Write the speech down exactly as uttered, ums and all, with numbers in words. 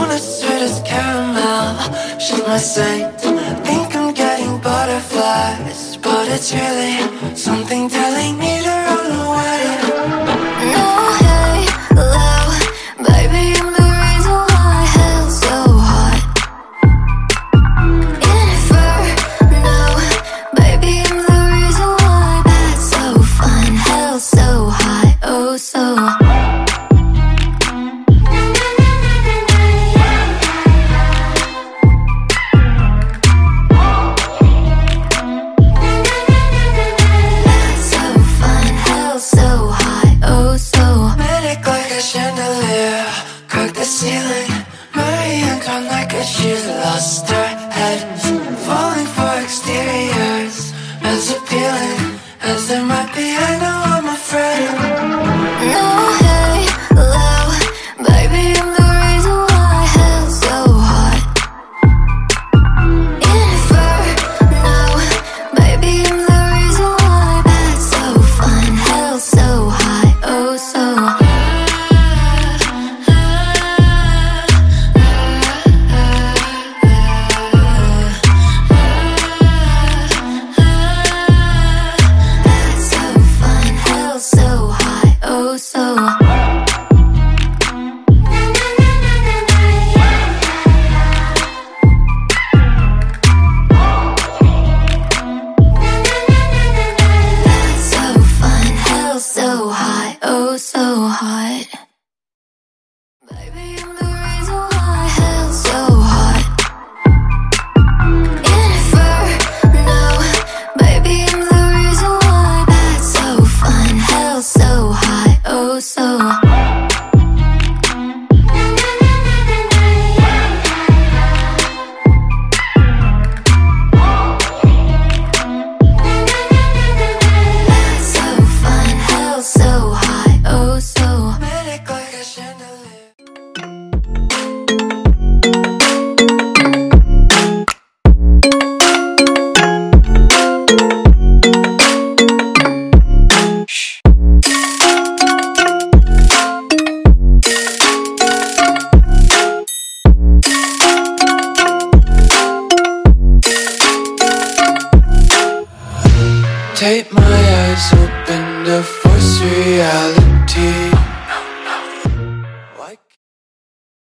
as sweet as caramel. She's my saint. Think I'm getting butterflies, but it's really something telling me to run away. No halo, baby, I'm the reason why hell's so hot. Inferno, baby, I'm the reason why that's so fun. Hell's so hot, oh so hot. Manic like a chandelier, crack the ceiling. Marie Antoinette, cause she's lost her head. Falling for exteriors, as appealing as they might be. I know I'm afraid. No halo, baby, I'm the reason why hell's so hot. Inferno, baby, I'm the reason why that's so fun. Hell's so hot, oh so hot. Oh, so hot. Baby, I'm the reason why hell's so hot. Inferno, baby, I'm the reason why that's so fun. Hell's so hot, oh so hot. Take my eyes open to force reality.